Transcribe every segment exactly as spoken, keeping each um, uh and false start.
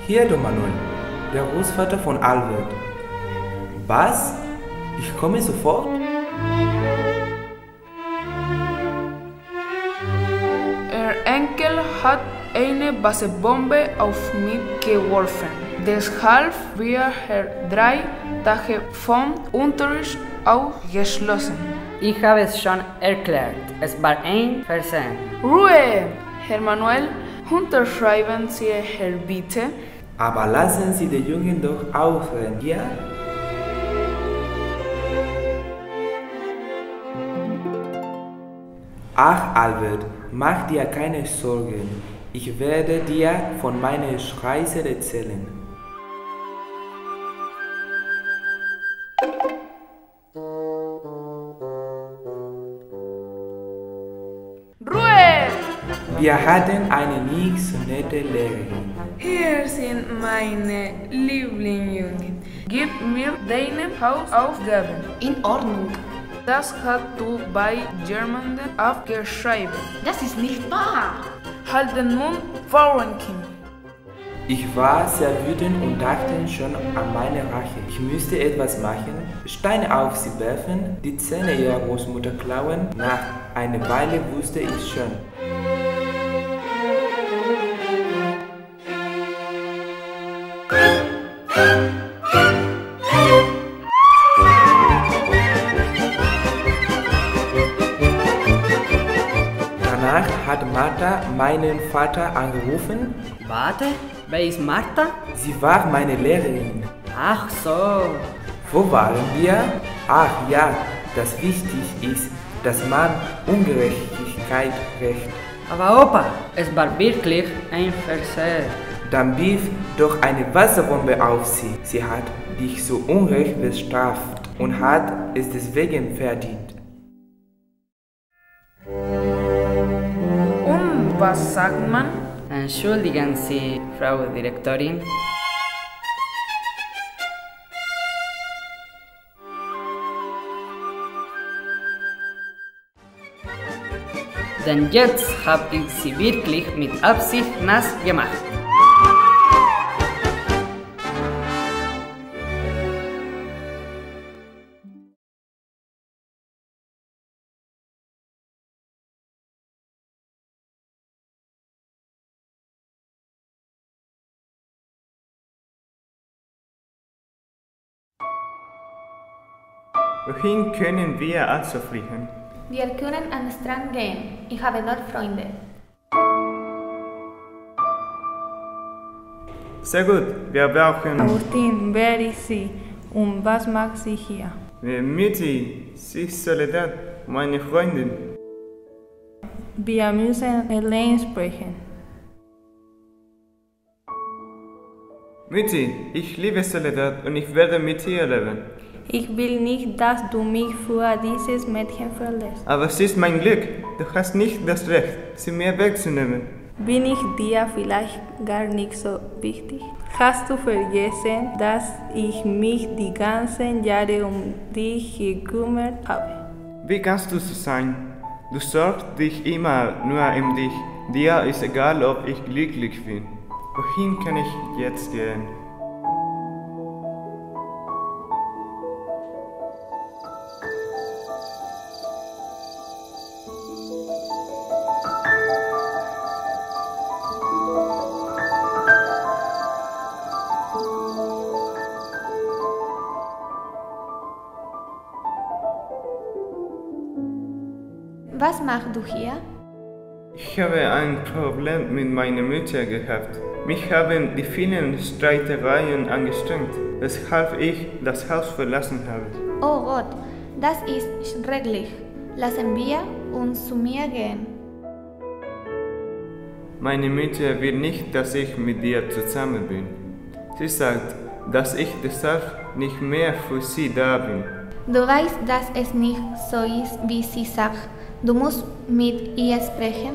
Hier, Don Manuel, der Großvater von Albert. Was? Ich komme sofort? Ihr Enkel hat eine Wasserbombe auf mich geworfen. Deshalb wird er drei Tage vom Unterricht ausgeschlossen. Ich habe es schon erklärt. Es war ein Versehen. Ruhe! Herr Manuel, unterschreiben Sie Herr bitte. Aber lassen Sie den Jungen doch ausreden, ja? Ach, Albert, mach dir keine Sorgen. Ich werde dir von meiner Reise erzählen. Ruhe! Wir hatten eine nicht so nette Lehrerin. Hier sind meine Lieblingsjungen. Gib mir deine Hausaufgaben. In Ordnung. Das hast du bei German aufgeschrieben. Das ist nicht wahr. Halt den Mund, Frauenkind. Ich war sehr wütend und dachte schon an meine Rache. Ich müsste etwas machen, Steine auf sie werfen, die Zähne ihrer Großmutter klauen. Nach einer Weile wusste ich schon. Danach hat Martha meinen Vater angerufen. Warte, wer ist Martha? Sie war meine Lehrerin. Ach so. Wo waren wir? Ach ja, dass wichtig ist, dass man Ungerechtigkeit rächt. Aber Opa, es war wirklich ein Versehen. Dann wirf doch eine Wasserbombe auf sie. Sie hat dich so unrecht bestraft und hat es deswegen verdient. Und was sagt man? Entschuldigen Sie, Frau Direktorin. Denn jetzt habe ich Sie wirklich mit Absicht nass gemacht. Wohin können wir also fliegen? Wir können an den Strand gehen. Ich habe dort Freunde. Sehr gut, wir brauchen... Agustin, wer ist sie und was macht sie hier? Mitzi, sie ist Soledad, meine Freundin. Wir müssen Elaine sprechen. Mitzi, ich liebe Soledad und ich werde mit ihr leben. Ich will nicht, dass du mich für dieses Mädchen verlässt. Aber sie ist mein Glück. Du hast nicht das Recht, sie mir wegzunehmen. Bin ich dir vielleicht gar nicht so wichtig? Hast du vergessen, dass ich mich die ganzen Jahre um dich gekümmert habe? Wie kannst du so sein? Du sorgst dich immer nur um dich. Dir ist egal, ob ich glücklich bin. Wohin kann ich jetzt gehen? Was machst du hier? Ich habe ein Problem mit meiner Mutter gehabt. Mich haben die vielen Streitereien angestrengt, weshalb ich das Haus verlassen habe. Oh Gott, das ist schrecklich. Lassen wir uns zu mir gehen. Meine Mutter will nicht, dass ich mit dir zusammen bin. Sie sagt, dass ich deshalb nicht mehr für sie da bin. Du weißt, dass es nicht so ist, wie sie sagt. Du musst mit ihr sprechen.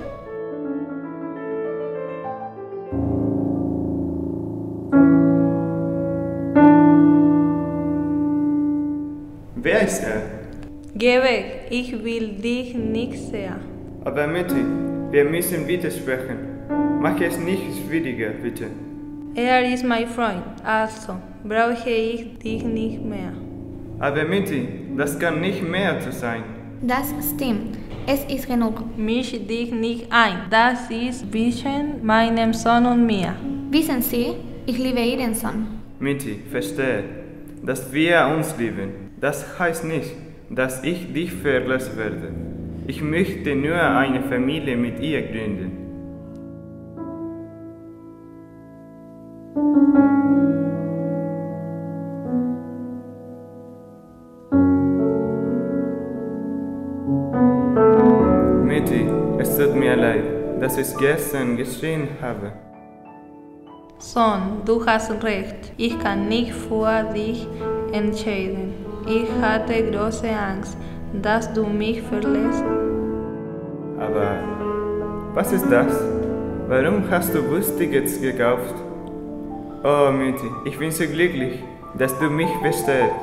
Wer ist er? Geh weg, ich will dich nicht sehen. Aber Mutti, wir müssen bitte sprechen. Mach es nicht schwieriger, bitte. Er ist mein Freund, also brauche ich dich nicht mehr. Aber Mitty, das kann nicht mehr zu sein. Das stimmt. Es ist genug. Misch dich nicht ein. Das ist zwischen meinem Sohn und mir. Wissen Sie, ich liebe Ihren Sohn. Mitty, verstehe, dass wir uns lieben. Das heißt nicht, dass ich dich verlassen werde. Ich möchte nur eine Familie mit ihr gründen. Mitty, es tut mir leid, dass ich gestern geschrien habe. Sohn, du hast recht. Ich kann nicht für dich entscheiden. Ich hatte große Angst, dass du mich verlässt. Aber was ist das? Warum hast du Bustickets gekauft? Oh, Mitty, ich bin so glücklich, dass du mich verstehst.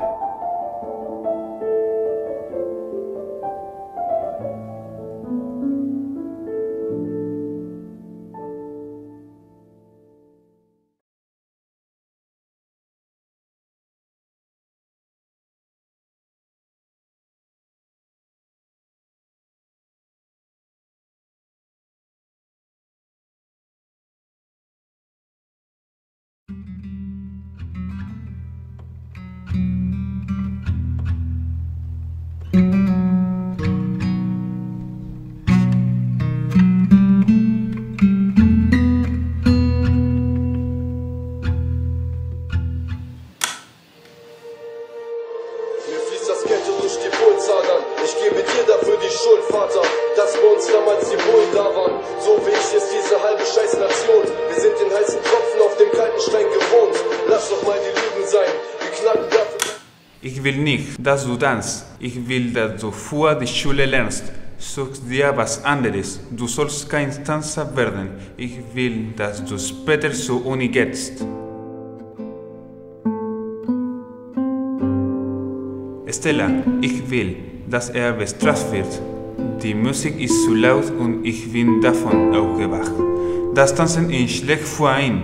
Ich gebe dir dafür die Schuld, Vater, dass bei uns damals die Bullen da waren. So wie ich ist diese halbe Scheiß-Nation. Wir sind den heißen Tropfen auf dem kalten Stein gewohnt. Lass doch mal die Lügen sein, wir knacken dafür. Ich will nicht, dass du tanzt. Ich will, dass du vor die Schule lernst. Such dir was anderes. Du sollst kein Tänzer werden. Ich will, dass du später zur Uni gehst. Stella, ich will, dass er bestraft wird. Die Musik ist zu laut und ich bin davon aufgewacht. Das Tanzen ist schlecht für ihn.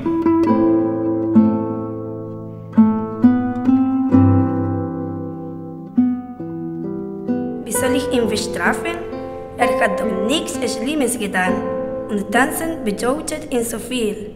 Wie soll ich ihn bestrafen? Er hat doch nichts Schlimmes getan. Und Tanzen bedeutet ihm so viel.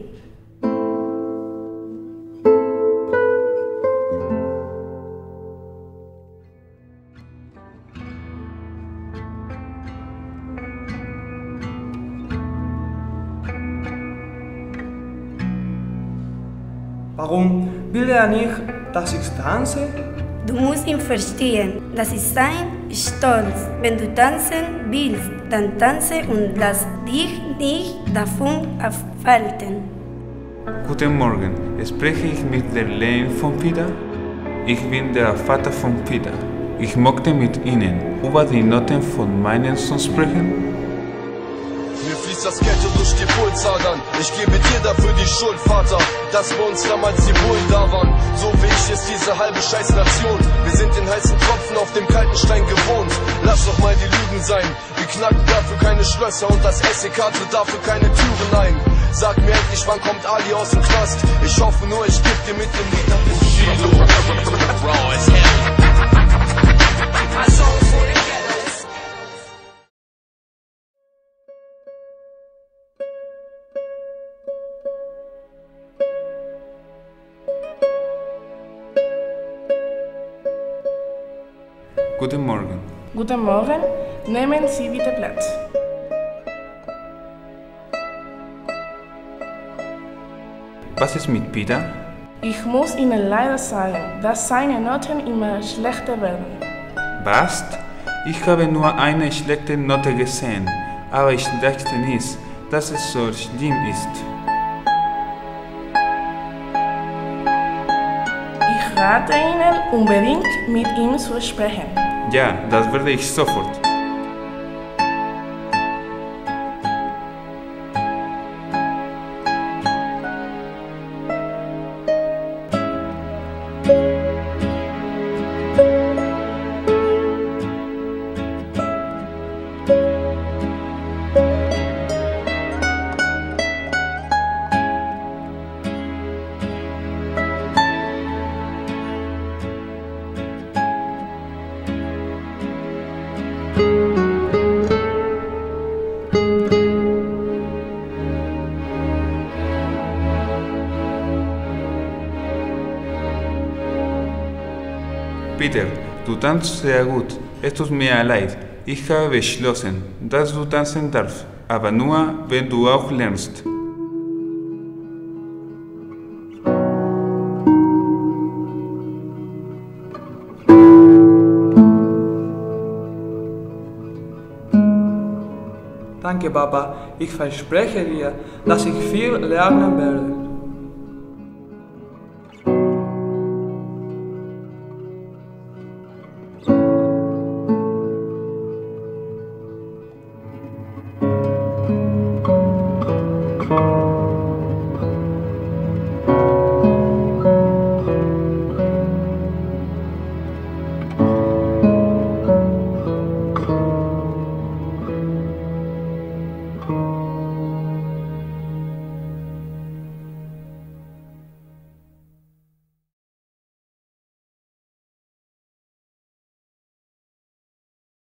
Warum will er nicht, dass ich tanze? Du musst ihn verstehen. Das ist sein Stolz. Wenn du tanzen willst, dann tanze und lass dich nicht davon abhalten. Guten Morgen, spreche ich mit der Lehrerin von Peter? Ich bin der Vater von Peter. Ich möchte mit Ihnen über die Noten von meinem Sohn sprechen. Mir fließt das Geld durch die Pulsadern. Ich gebe dir dafür die Schuld, Vater, dass bei uns damals die Bullen da waren. So wie ich ist diese halbe Scheiß-Nation. Wir sind den heißen Tropfen auf dem kalten Stein gewohnt. Lass doch mal die Lügen sein. Wir knacken dafür keine Schlösser und das S E K tritt dafür keine Türen ein. Sag mir endlich, wann kommt Ali aus dem Knast? Ich hoffe nur, ich geb dir mit dem Lied ein bisschen. Guten Morgen. Guten Morgen, nehmen Sie bitte Platz. Was ist mit Peter? Ich muss Ihnen leider sagen, dass seine Noten immer schlechter werden. Was? Ich habe nur eine schlechte Note gesehen, aber ich dachte nicht, dass es so schlimm ist. Ich rate Ihnen unbedingt, mit ihm zu sprechen. Ja, das werde ich sofort. Peter, du tanzt sehr gut. Es tut mir leid. Ich habe beschlossen, dass du tanzen darfst, aber nur, wenn du auch lernst. Danke, Papa. Ich verspreche dir, dass ich viel lernen werde.